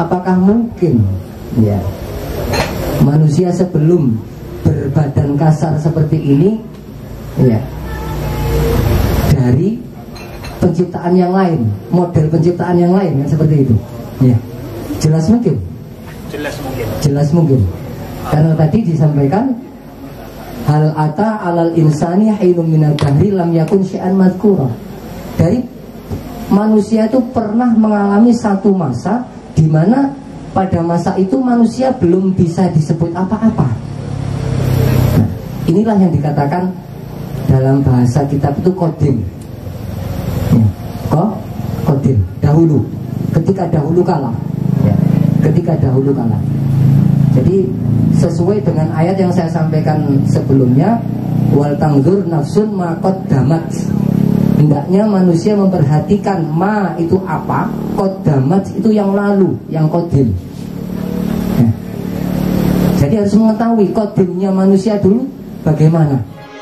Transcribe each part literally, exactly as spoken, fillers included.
apakah mungkin ya manusia sebelum berbadan kasar seperti ini ya dari penciptaan yang lain, model penciptaan yang lain yang seperti itu ya, jelas mungkin jelas mungkin jelas mungkin karena tadi disampaikan hal ata alal insani hinum minal dahri lam yakun syai'an madhkura. Dari manusia itu pernah mengalami satu masa di mana pada masa itu manusia belum bisa disebut apa-apa. Nah, inilah yang dikatakan dalam bahasa kitab itu kodim. Ya, kok kodim dahulu, ketika dahulu kala. Ya, ketika dahulu kala. Jadi sesuai dengan ayat yang saya sampaikan sebelumnya, wal tangdur nafsun ma qaddamat. Hendaknya manusia memperhatikan ma itu apa, qaddamat itu yang lalu, yang qadim. Nah, jadi harus mengetahui qadimnya manusia dulu bagaimana.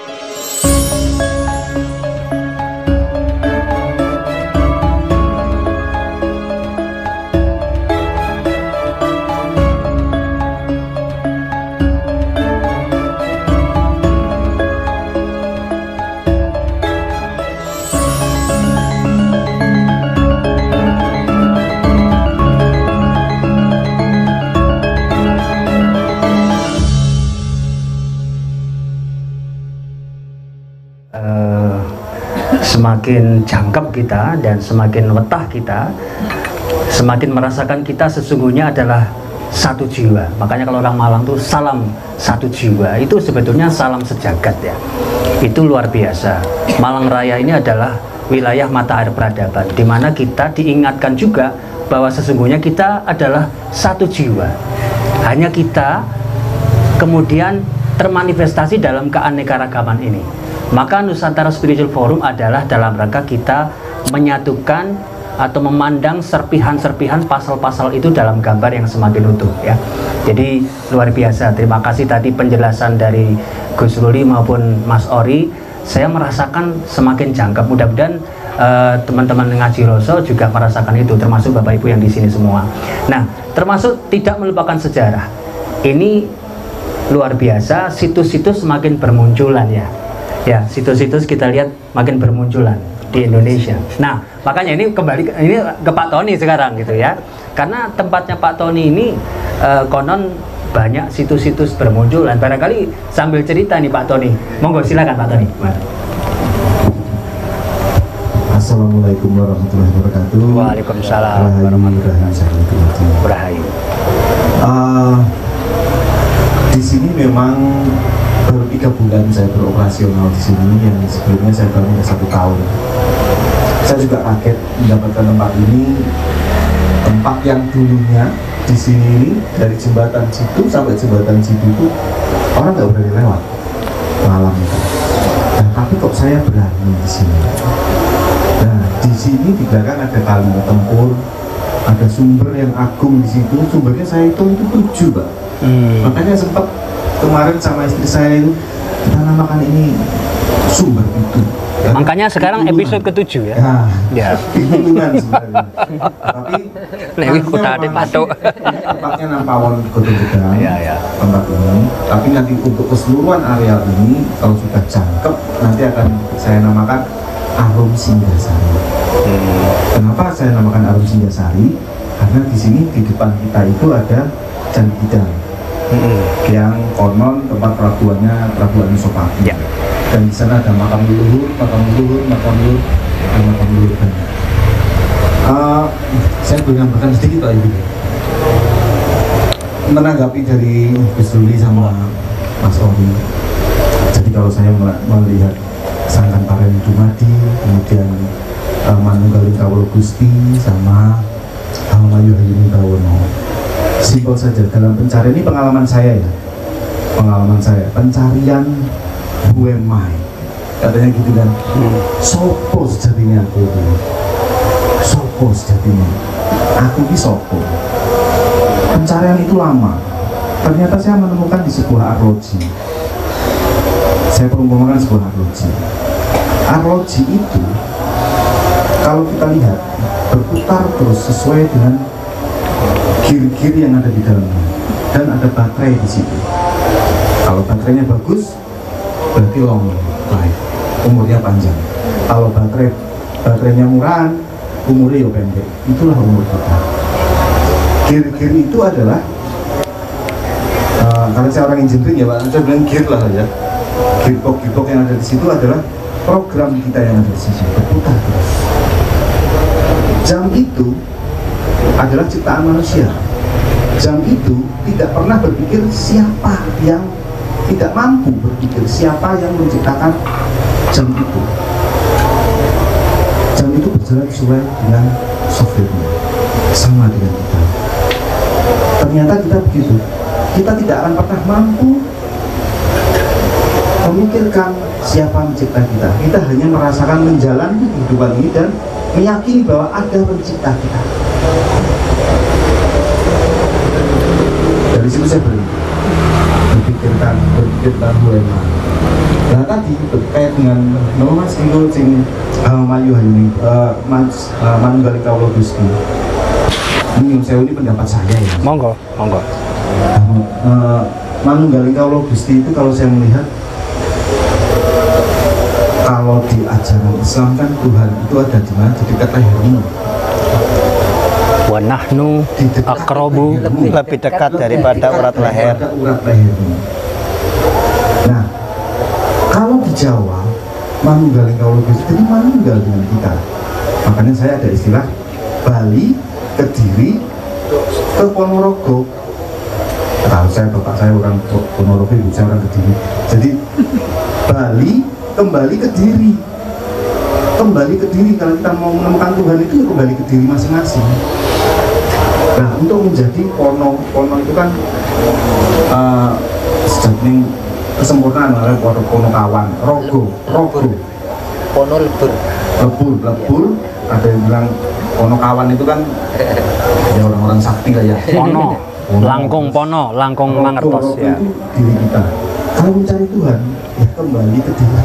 Semakin jangkep kita dan semakin wetah kita, semakin merasakan kita sesungguhnya adalah satu jiwa. Makanya kalau orang Malang tuh salam satu jiwa, itu sebetulnya salam sejagat ya. Itu luar biasa. Malang Raya ini adalah wilayah mata air peradaban, di mana kita diingatkan juga bahwa sesungguhnya kita adalah satu jiwa. Hanya kita kemudian termanifestasi dalam keanekaragaman ini. Maka Nusantara Spiritual Forum adalah dalam rangka kita menyatukan atau memandang serpihan-serpihan pasal-pasal itu dalam gambar yang semakin utuh ya. Jadi luar biasa. Terima kasih tadi penjelasan dari Gus Ruli maupun Mas Ori. Saya merasakan semakin jangkep. Mudah-mudahan uh, teman-teman ngaji Roso juga merasakan itu, termasuk Bapak Ibu yang di sini semua. Nah, termasuk tidak melupakan sejarah. Ini luar biasa. Situs-situs semakin bermunculan ya. Ya, situs-situs kita lihat makin bermunculan di Indonesia. Nah, makanya ini kembali ke, ini ke Pak Tony sekarang gitu ya. Karena tempatnya Pak Tony ini uh, konon banyak situs-situs bermunculan. Barangkali sambil cerita nih Pak Tony. Monggo silakan Pak Tony. Assalamualaikum warahmatullahi wabarakatuh. Waalaikumsalam warahmatullahi wabarakatuh. Rahayu. Uh, di sini memang baru tiga bulan saya beroperasional di sini, yang sebelumnya saya baru satu tahun. Saya juga kaget mendapatkan tempat ini, tempat yang dulunya di sini ini dari jembatan situ sampai jembatan situ itu orang nggak berani lewat malam itu. Dan tapi kok saya berani di sini. Nah, di sini di belakang ada kali tempur, ada sumber yang agung di situ. Sumbernya saya hitung itu tujuh, Pak. Hmm. Makanya sempat kemarin sama istri saya itu kita namakan ini sumber itu. Ya, makanya sekarang episode ketujuh ya. Nah, ya. Pitulungan sebenarnya. Tapi Lewi kota ada patok. Tempatnya Nampawon Godong Gedang. Ya, ya. Tempat ini. Tapi nanti untuk keseluruhan area ini kalau sudah jangkep nanti akan saya namakan Arum Singgasari. Hmm. Kenapa saya namakan Arum Singgasari? Karena di sini di depan kita itu ada Candi Bidang. Hmm. Yang konon tempat pelabuhannya pelabuhan Sopati. Ya. Dan di sana ada makam leluhur, makam leluhur, makam leluhur, dan makam leluhur banyak. Uh, saya boleh nambahkan sedikit Pak Ibu. Menanggapi dari Gus Ruli sama Mas Ori. Jadi kalau saya melihat Sangkan Paren Dumadi, kemudian uh, Manunggaling Kawul Gusti sama Hamayu Hayuni Bawono. Simpel saja, dalam pencarian ini pengalaman saya ya, pengalaman saya pencarian buemai katanya gitu kan. hmm. Sopo sejatinya aku itu, sopo sejatinya aku ini sopo. Pencarian itu lama, ternyata saya menemukan di sebuah arloji. Saya perumpamaan sebuah arloji. Arloji itu kalau kita lihat berputar terus sesuai dengan gear-gear yang ada di dalamnya, dan ada baterai di situ. Kalau baterainya bagus, berarti long life, umurnya panjang. Kalau baterai baterainya murahan, umurnya ya pendek. Itulah umur kita. Gear-gear itu adalah uh, karena saya orang engineering ya Pak, saya bilang gear lah ya. Gearbox gearbox yang ada di situ adalah program kita yang ada di situ, berputar terus. Jam itu adalah ciptaan manusia. Jam itu tidak pernah berpikir siapa yang tidak mampu berpikir siapa yang menciptakan jam itu. Jam itu berjalan sesuai dengan software-nya, sama dengan kita. Ternyata kita begitu. Kita tidak akan pernah mampu memikirkan siapa mencipta kita. Kita hanya merasakan menjalani kehidupan ini dan meyakini bahwa ada pencipta kita. Dari situ saya berhenti berpikirkan, berpikirkan buema. Nah tadi terkait dengan nama Mas Kiko Cing Mayu Hayuni Mas Manunggali Kaulo Gusti. Ini saya ini pendapat saya ya. Monggo, monggo. Uh, Manunggali Kaulo Gusti itu kalau saya melihat, kalau di ajaran Islam kan Tuhan itu ada di mana? Di dekat lehermu. Wa nahnu aqrabu, lebih dekat daripada urat leher. Urat lehermu. Nah, kalau di Jawa Manunggali Kaulo Gusti itu manunggal dengan kita. Makanya saya ada istilah Bali, Kediri, ke Ponorogo. Tahu saya bapak saya orang Ponorogo, ibu saya orang Kediri. Jadi Bali kembali ke diri, kembali ke diri. Kalau kita mau menemukan Tuhan itu ya kembali ke diri masing-masing. Nah, untuk menjadi pono, pono itu kan uh, sejatinya kesempurnaan oleh pono, pono kawan, rogo, rogo, Pono lebur, lebur, lebur. Ada yang bilang pono kawan itu kan ya orang-orang sakti lah ya. Pono, langkung pono, langkung Rogo, mangertos rogo ya. itu diri kita. Kalau mencari Tuhan, ya kembali ke diri.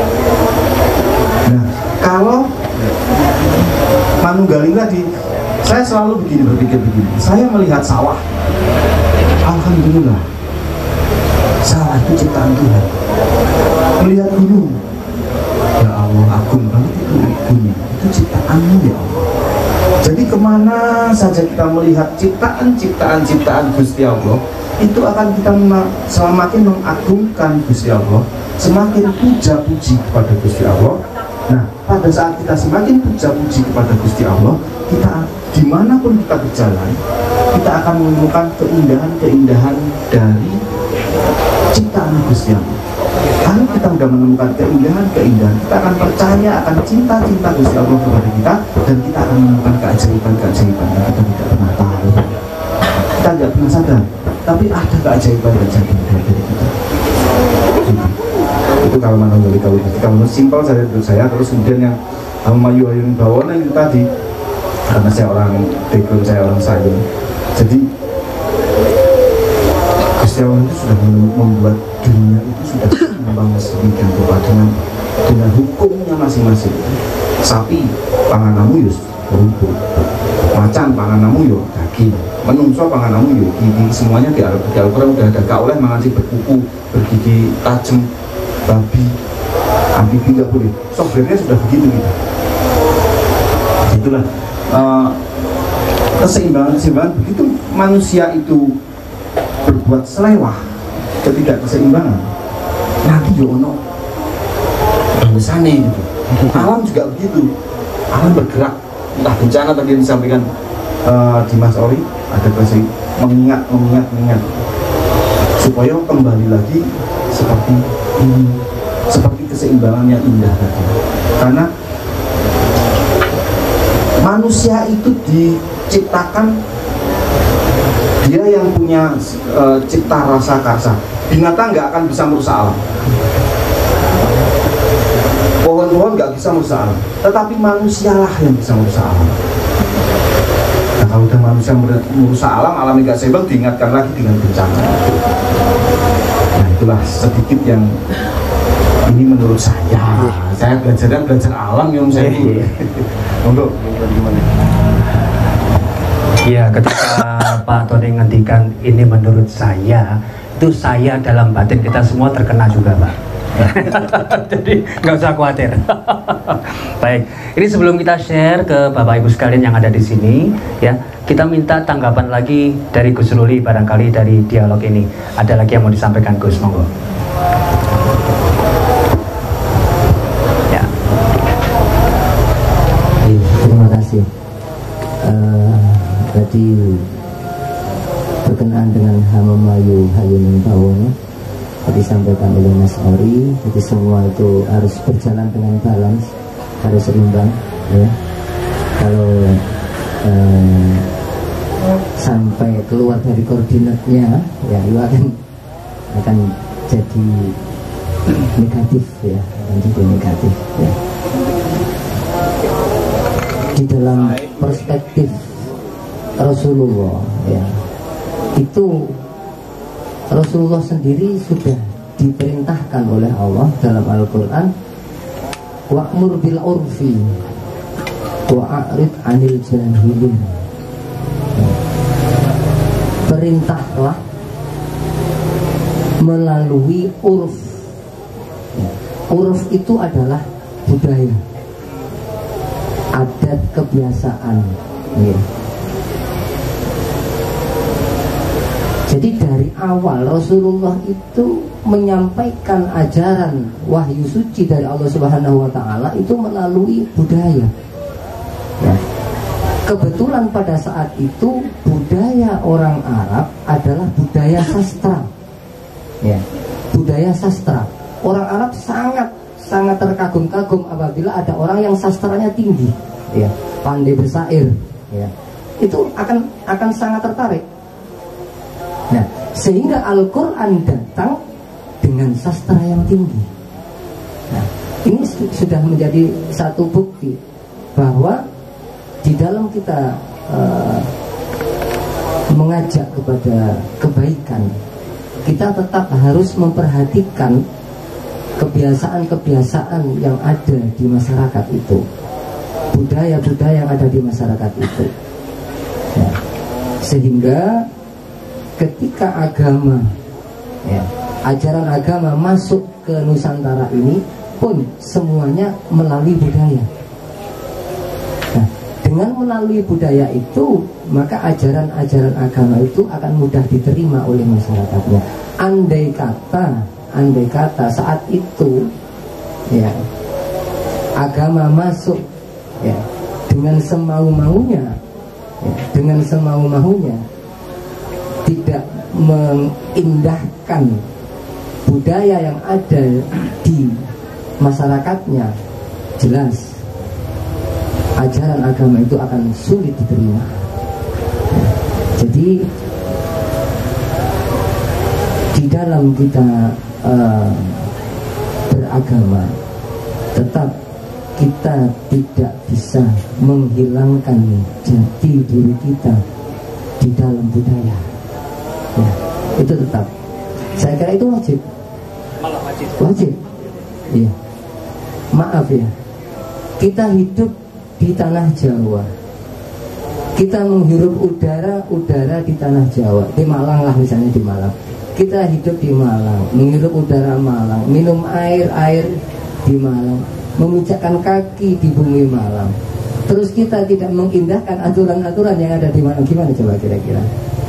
Nah, kalau Manunggaling tadi, saya selalu begini berpikir begini. Saya melihat sawah, alhamdulillah, sawah itu ciptaan Tuhan. Melihat gunung, ya Allah, agung banget itu gunung, itu ciptaanmu ya Allah. Jadi kemana saja kita melihat ciptaan-ciptaan ciptaan Gusti Allah, itu akan kita semakin mengagungkan Gusti Allah, semakin puja-puji kepada Gusti Allah. Nah, pada saat kita semakin puja-puji kepada Gusti Allah, kita dimanapun kita berjalan, kita akan menemukan keindahan-keindahan dari ciptaan Gusti Allah. Kalau kita sudah menemukan keindahan-keindahan, kita akan percaya akan cinta-cinta Gusti Allah kepada kita, dan kita akan menemukan keajaiban-keajaiban yang kita tidak pernah tahu. Kita tidak pernah sadar, tapi ada keajaiban-keajaiban dari kita. Itu kalau Manunggali Kaulo Gusti. Kalau simpel saya menurut saya. Terus kemudian yang Mayu Hayuni Bawono itu tadi, karena saya orang background saya orang Sayun, jadi Gusti Allah itu sudah membuat dunia itu sudah membangun sedemikian rupa dengan dengan hukumnya masing-masing. Sapi panganamu yus rumput, macan panganamu yo daging, menungso panganamu yo gigi. Semuanya di Al-Quran udah ada. Gak oleh mangan si berkuku, bergigi tajam, babi, amfibi nggak boleh. Softwarenya sudah begitu gitu. Itulah uh, keseimbangan-keseimbangan. Begitu manusia itu berbuat selewah, ketidakkeseimbangan, nanti yo ono bangusane gitu. Alam juga begitu. Alam bergerak, entah bencana tadi yang disampaikan uh, Dimas Ori, ada kasih mengingat, mengingat, mengingat supaya kembali lagi seperti ini, seperti keseimbangan yang indah tadi. Karena manusia itu diciptakan, dia yang punya uh, cipta rasa karsa. Binatang nggak akan bisa merusak alam, pohon-pohon nggak bisa merusak alam, tetapi manusialah yang bisa merusak alam. Nah, kalau udah manusia merusak alam, alam nggak seimbang, diingatkan lagi dengan bencana. Nah, itulah sedikit yang ini menurut saya. Saya belajarnya belajar alam yang saya. Untuk Iya, ketika Pak Tony ngendikan ini menurut saya, itu saya dalam batin kita semua terkena juga, Pak. Jadi nggak usah khawatir. Baik, ini sebelum kita share ke Bapak Ibu sekalian yang ada di sini, ya, kita minta tanggapan lagi dari Gus Ruli barangkali dari dialog ini. Ada lagi yang mau disampaikan, Gus? Monggo. Ya. Terima kasih. Uh, tadi berkenaan dengan Hamamayu Hayuning Bawono disampaikan oleh Mas Ori, jadi semua itu harus berjalan dengan balance, harus seimbang, ya. Kalau eh, sampai keluar dari koordinatnya, ya itu akan akan jadi negatif, ya, akan jadi negatif, ya. Di dalam perspektif Rasulullah, ya, itu Rasulullah sendiri sudah diperintahkan oleh Allah dalam Al-Quran, wa'mur bil urfi wa'arid anil jahilin. Perintahlah melalui urf. Urf itu adalah budaya, adat, kebiasaan, ya. Jadi dari awal Rasulullah itu menyampaikan ajaran wahyu suci dari Allah Subhanahu wa taala itu melalui budaya. Ya. Kebetulan pada saat itu budaya orang Arab adalah budaya sastra. Ya. Budaya sastra. Orang Arab sangat sangat terkagum-kagum apabila ada orang yang sastranya tinggi, ya, pandai bersair, ya. Itu akan akan sangat tertarik. Nah, sehingga Al-Quran datang dengan sastra yang tinggi. Nah, ini sudah menjadi satu bukti bahwa di dalam kita uh, mengajak kepada kebaikan, kita tetap harus memperhatikan kebiasaan-kebiasaan yang ada di masyarakat itu, budaya-budaya yang ada di masyarakat itu. Nah, sehingga ketika agama, ya, ajaran agama masuk ke Nusantara ini pun semuanya melalui budaya. Nah, dengan melalui budaya itu, maka ajaran-ajaran agama itu akan mudah diterima oleh masyarakatnya. Andai kata, andai kata saat itu, ya, agama masuk, ya, dengan semau-maunya, ya, dengan semau-maunya, tidak mengindahkan budaya yang ada di masyarakatnya, jelas ajaran agama itu akan sulit diterima. Jadi di dalam kita uh, beragama, tetap kita tidak bisa menghilangkan jati diri kita di dalam budaya. Ya, itu tetap. Saya kira itu wajib. Malah wajib. Wajib. Iya. Maaf ya. Kita hidup di tanah Jawa. Kita menghirup udara-udara di tanah Jawa. Di Malang lah misalnya, di Malang. Kita hidup di Malang, menghirup udara Malang, minum air-air di Malang, memijakkan kaki di bumi Malang. Terus kita tidak mengindahkan aturan-aturan yang ada di Malang. Gimana coba kira-kira?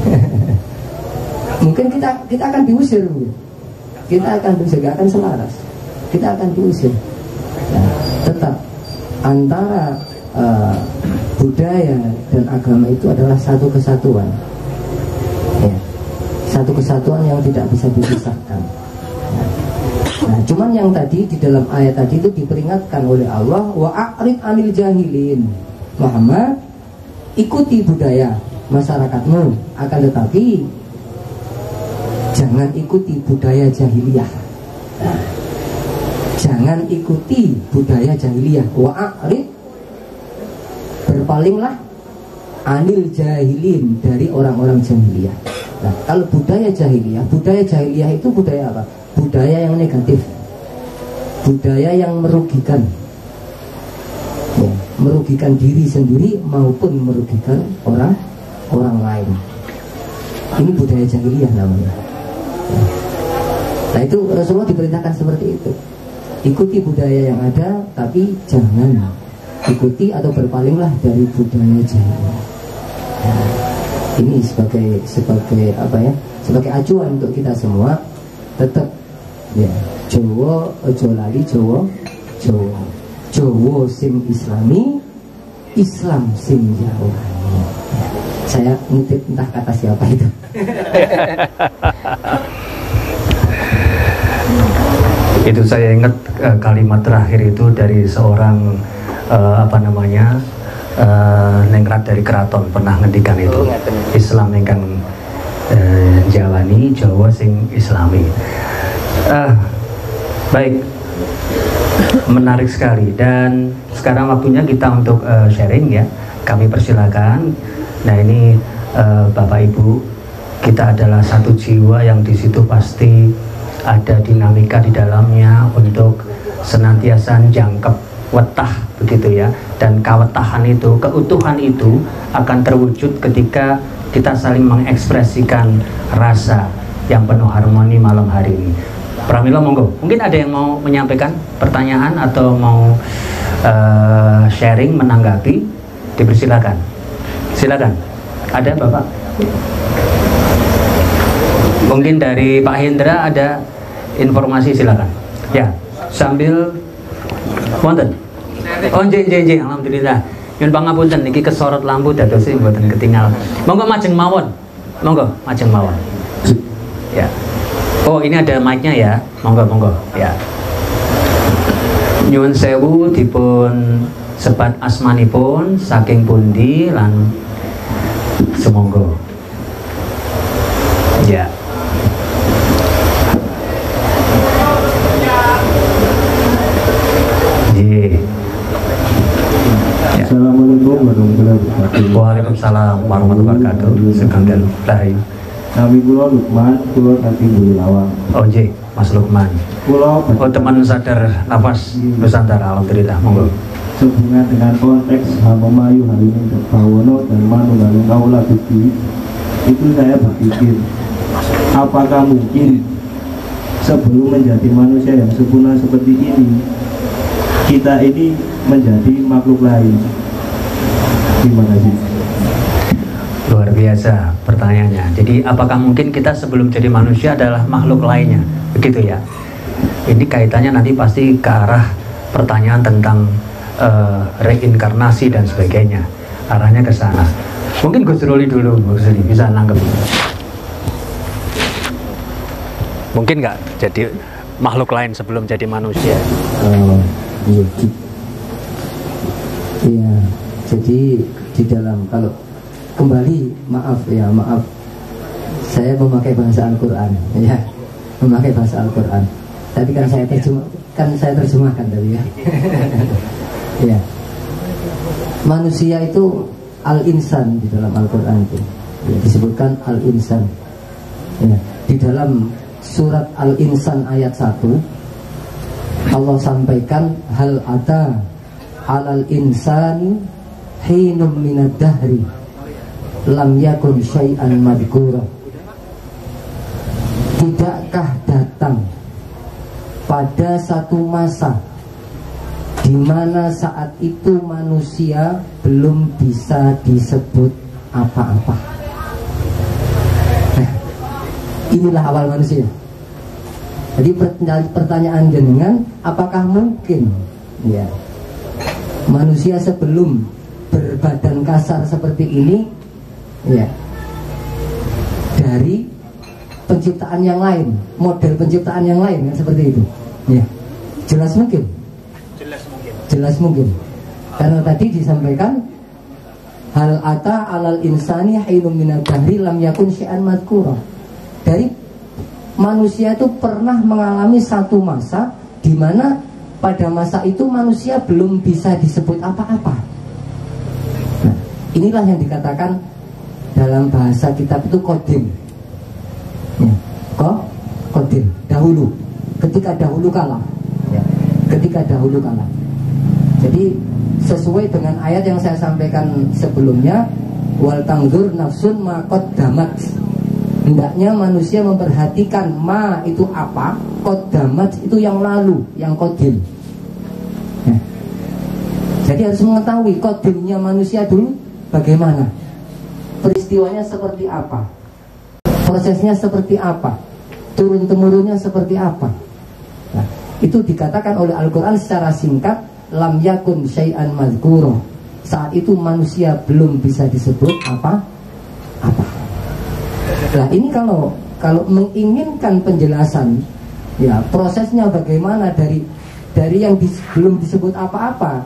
Mungkin kita kita akan diusir, mungkin. Kita akan diusir, gak akan selaras. Kita akan diusir. Nah, tetap antara uh, budaya dan agama itu adalah satu kesatuan, ya. Satu kesatuan yang tidak bisa dipisahkan. Nah, nah, cuman yang tadi di dalam ayat tadi itu diperingatkan oleh Allah, wa a'rid anil jahilin. Muhammad, ikuti budaya masyarakatmu, akan tetapi jangan ikuti budaya jahiliyah. Nah, jangan ikuti budaya jahiliyah. Wa'arid, berpalinglah anil jahilin, dari orang-orang jahiliyah. Nah, kalau budaya jahiliyah, budaya jahiliyah itu budaya apa? Budaya yang negatif, budaya yang merugikan, ya, merugikan diri sendiri maupun merugikan orang orang lain. Ini budaya jahiliyah namanya. Nah itu Rasulullah diperintahkan seperti itu. Ikuti budaya yang ada, tapi jangan ikuti atau berpalinglah dari budaya jahiliyah. Nah, ini sebagai sebagai apa ya? Sebagai acuan untuk kita semua. Tetap ya, Jawa ojo lali Jawa Jawa Jawa sing Islami, Islam sing Jawani. Ya, saya ngutip entah kata siapa itu. Itu saya ingat uh, kalimat terakhir itu dari seorang uh, apa namanya uh, nengrat dari keraton pernah ngendikan itu, Islam ingkang uh, Jawani, Jawa sing Islami. Uh, baik, menarik sekali. Dan sekarang waktunya kita untuk uh, sharing ya. Kami persilakan. Nah ini uh, Bapak Ibu, kita adalah satu jiwa yang di situ pasti ada dinamika di dalamnya untuk senantiasa jangkep wetah begitu ya. Dan kewetahan itu, keutuhan itu akan terwujud ketika kita saling mengekspresikan rasa yang penuh harmoni malam hari ini. Pramila monggo, mungkin ada yang mau menyampaikan pertanyaan atau mau uh, sharing, menanggapi, dipersilakan. Silakan. Ada Bapak? Mungkin dari Pak Hendra ada informasi, silakan. Ya, sambil wonten. Oh, nggih nggih nggih, alhamdulillah. Nyun pangapunten niki kesorot lampu dados sing mboten ketinggal. Monggo majeng mawon. Monggo majeng mawon. Ya. Oh, ini ada mic-nya ya. Monggo monggo. Ya. Nyuwun sewu dipun sebat asmanipun saking pundi lan semonggo. Ya. Ye. Ya. Assalamualaikum warahmatullahi wabarakatuh. Waalaikumsalam warahmatullahi wabarakatuh. Sekalian lahir. Kami Pulau Lukman, Pulau Kaki Bulu Lawang. Oh J, Mas Lukman. Pulau Oh teman sadar nafas Nusantara, alhamdulillah. Monggo. Sehubungan dengan konteks Hamomayu hari ini Bawono dan Manunggalung Kaula Gusti, itu saya berpikir, apakah mungkin sebelum menjadi manusia yang sempurna seperti ini, kita ini menjadi makhluk lain? Terima kasih. Luar biasa pertanyaannya. Jadi apakah mungkin kita sebelum jadi manusia adalah makhluk lainnya? Begitu ya. Ini kaitannya nanti pasti ke arah pertanyaan tentang uh, reinkarnasi dan sebagainya. Arahnya ke sana. Mungkin Gus Ruli dulu, Gus Ruli bisa nanggep. Mungkin nggak jadi makhluk lain sebelum jadi manusia? Oh, iya. Iya. Jadi di dalam kalau kembali maaf ya maaf saya memakai bahasa Al-Quran ya memakai bahasa Al-Quran tapi kan saya terjemah kan saya terjemahkan tadi ya. Ya manusia itu al-insan di dalam Al-Quran itu ya, disebutkan al-insan ya. Di dalam surat al-insan ayat satu Allah sampaikan hal ata alal insani hinum minad dahri lam yakun syai'an madhkura. Tidakkah datang pada satu masa di mana saat itu manusia belum bisa disebut apa-apa. Nah, inilah awal manusia. Jadi pertanyaan jenengan, apakah mungkin ya manusia sebelum berbadan kasar seperti ini ya dari penciptaan yang lain, model penciptaan yang lain kan seperti itu ya, jelas mungkin jelas mungkin jelas mungkin karena tadi disampaikan hal ata alal insani hinum minad dahri lam yakun syai'an madhkura. Dari manusia itu pernah mengalami satu masa di mana pada masa itu manusia belum bisa disebut apa-apa. Nah, inilah yang dikatakan dalam bahasa kitab itu kodim ya. Kok kodim dahulu, ketika dahulu kala ya. ketika dahulu kala. Jadi sesuai dengan ayat yang saya sampaikan sebelumnya, wal tangdur nafsun ma qaddamat. Hendaknya manusia memperhatikan ma itu apa, qaddamat itu yang lalu, yang qadim. Ya. Jadi harus mengetahui qadimnya manusia dulu bagaimana, peristiwanya seperti apa, prosesnya seperti apa, turun temurunnya seperti apa. Nah, itu dikatakan oleh Al-Quran secara singkat, lam yakun syai'an madhkura. Saat itu manusia belum bisa disebut apa apa. Nah ini kalau kalau menginginkan penjelasan, ya prosesnya bagaimana dari dari yang dis, belum disebut apa-apa,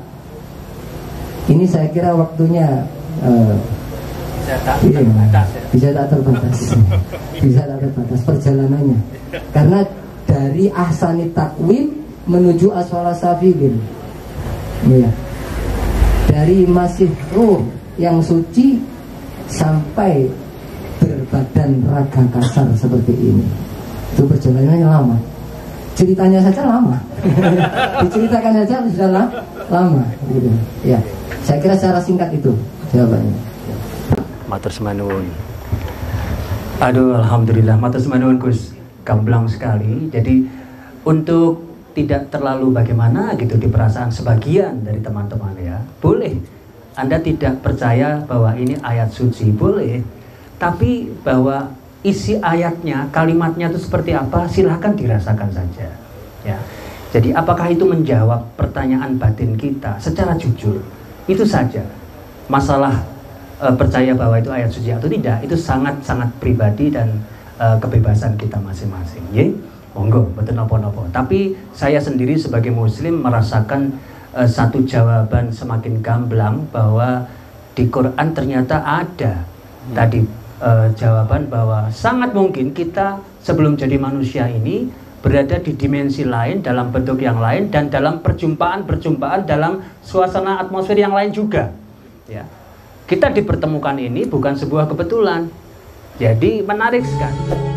ini saya kira waktunya uh, bisa tak iya, terbatas, ya? bisa tak terbatas, bisa tak terbatas perjalanannya, karena dari ahsani takwim menuju aswala safilin, ya. Dari masih ruh yang suci sampai berbadan raga kasar seperti ini, itu perjalanannya lama. Ceritanya saja lama, diceritakan saja sudah lama, gitu. Ya, saya kira secara singkat itu jawabannya. Matur semanun. Aduh, alhamdulillah, matur semanun Gus, gamblang sekali. Jadi untuk tidak terlalu bagaimana gitu di perasaan sebagian dari teman-teman ya, boleh Anda tidak percaya bahwa ini ayat suci, boleh, tapi bahwa isi ayatnya, kalimatnya itu seperti apa, silahkan dirasakan saja ya. Jadi apakah itu menjawab pertanyaan batin kita secara jujur, itu saja. Masalah e, percaya bahwa itu ayat suci atau tidak, itu sangat-sangat pribadi dan e, kebebasan kita masing-masing ya. Monggo, betul nopo-nopo. Tapi saya sendiri sebagai muslim merasakan uh, satu jawaban semakin gamblang bahwa di Quran ternyata ada hmm. tadi uh, jawaban bahwa sangat mungkin kita sebelum jadi manusia ini berada di dimensi lain, dalam bentuk yang lain, dan dalam perjumpaan-perjumpaan dalam suasana atmosfer yang lain juga. Ya. Kita dipertemukan ini bukan sebuah kebetulan. Jadi menarik sekali.